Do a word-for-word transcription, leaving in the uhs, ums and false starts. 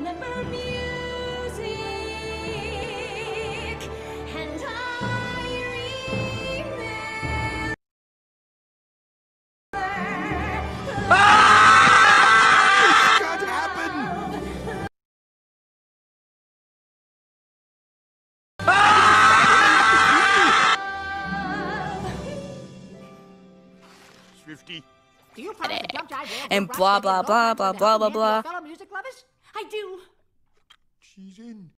remember music, and I remember. Can't happen! Swifty. Do you promise to jump jive rails And with blah, Rock blah, Steady blah, Roll blah, Time blah, for blah, the help of your blah. fellow music lovers? I do. She's in.